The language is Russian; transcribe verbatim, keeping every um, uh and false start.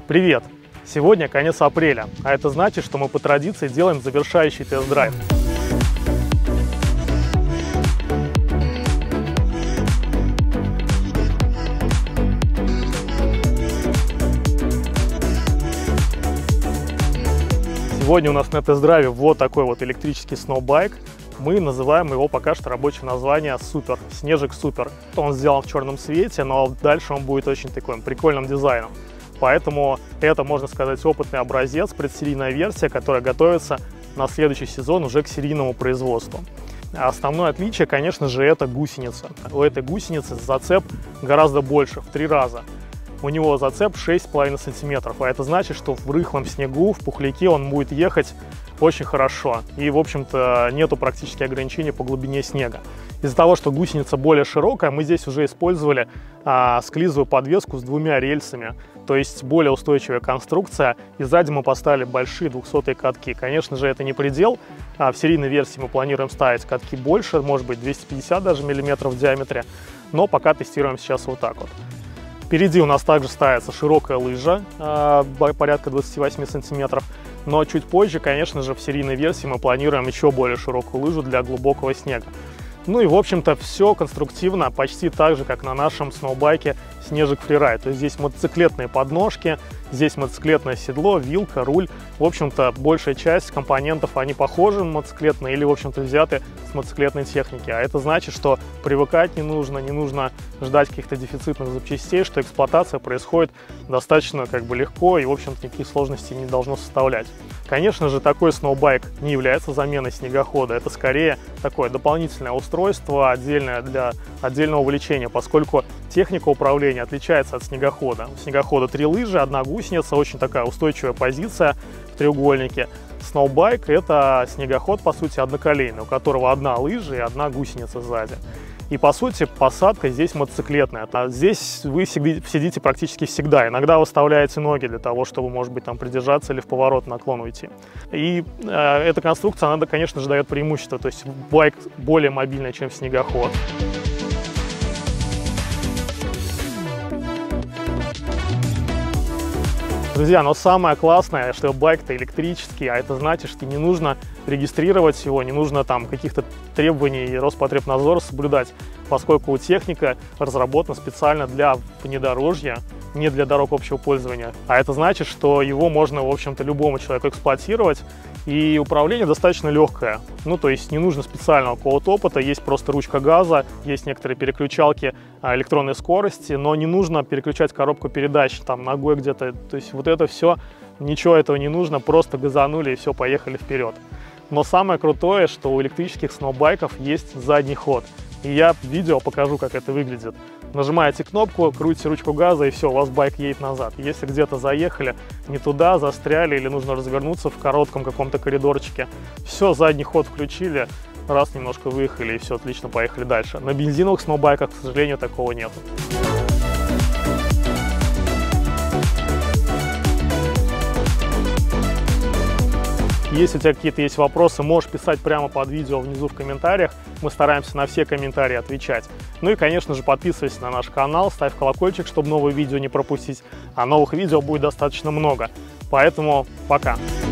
Привет! Сегодня конец апреля, а это значит, что мы по традиции делаем завершающий тест-драйв. Сегодня у нас на тест-драйве вот такой вот электрический сноубайк. Мы называем его пока что рабочее название Супер, Снежик Супер. Он сделан в черном цвете, но дальше он будет очень таким прикольным дизайном. Поэтому это, можно сказать, опытный образец, предсерийная версия, которая готовится на следующий сезон уже к серийному производству. Основное отличие, конечно же, это гусеница. У этой гусеницы зацеп гораздо больше, в три раза. У него зацеп шесть с половиной сантиметров, а это значит, что в рыхлом снегу, в пухляке он будет ехать очень хорошо. И, в общем-то, нету практически ограничений по глубине снега. Из-за того, что гусеница более широкая, мы здесь уже использовали а, склизовую подвеску с двумя рельсами, то есть более устойчивая конструкция. И сзади мы поставили большие двухсотые катки. Конечно же, это не предел. А в серийной версии мы планируем ставить катки больше, может быть двести пятьдесят даже миллиметров в диаметре, но пока тестируем сейчас вот так вот. Впереди у нас также ставится широкая лыжа, э, порядка двадцати восьми сантиметров, но чуть позже, конечно же, в серийной версии мы планируем еще более широкую лыжу для глубокого снега. Ну и, в общем-то, все конструктивно, почти так же, как на нашем сноубайке Снежик Фрирайд. То есть здесь мотоциклетные подножки, здесь мотоциклетное седло, вилка, руль. В общем-то, большая часть компонентов, они похожи на мотоциклетные или, в общем-то, взяты с мотоциклетной техники. А это значит, что привыкать не нужно, не нужно ждать каких-то дефицитных запчастей, что эксплуатация происходит достаточно как бы легко и, в общем-то, никаких сложностей не должно составлять. Конечно же, такой сноубайк не является заменой снегохода. Это скорее такое дополнительное устройство, отдельное для отдельного увлечения, поскольку техника управления отличается от снегохода. У снегохода три лыжи, одна гусеница, очень такая устойчивая позиция в треугольнике. Сноубайк — это снегоход, по сути, одноколейный, у которого одна лыжа и одна гусеница сзади. И, по сути, посадка здесь мотоциклетная. А здесь вы сидите практически всегда. Иногда выставляете ноги для того, чтобы, может быть, там придержаться или в поворот наклон уйти. И э, эта конструкция, она, конечно же, дает преимущество. То есть байк более мобильный, чем снегоход. Друзья, но самое классное, что байк-то электрический, а это значит, что не нужно регистрировать его, не нужно там каких-то требований Роспотребнадзора соблюдать, поскольку техника разработана специально для внедорожья, не для дорог общего пользования. А это значит, что его можно, в общем-то, любому человеку эксплуатировать, и управление достаточно легкое. Ну, то есть не нужно специального какого-то опыта, есть просто ручка газа, есть некоторые переключалки электронной скорости, но не нужно переключать коробку передач там ногой где-то. То есть вот это все, ничего этого не нужно, просто газанули и все, поехали вперед. Но самое крутое, что у электрических сноубайков есть задний ход. И я в видео покажу, как это выглядит. Нажимаете кнопку, крутите ручку газа, и все, у вас байк едет назад. Если где-то заехали не туда, застряли или нужно развернуться в коротком каком-то коридорчике, все, задний ход включили, раз немножко выехали, и все, отлично, поехали дальше. На бензиновых сноубайках, к сожалению, такого нет. Если у тебя какие-то есть вопросы, можешь писать прямо под видео внизу в комментариях. Мы стараемся на все комментарии отвечать. Ну и, конечно же, подписывайся на наш канал, ставь колокольчик, чтобы новые видео не пропустить. А новых видео будет достаточно много. Поэтому пока!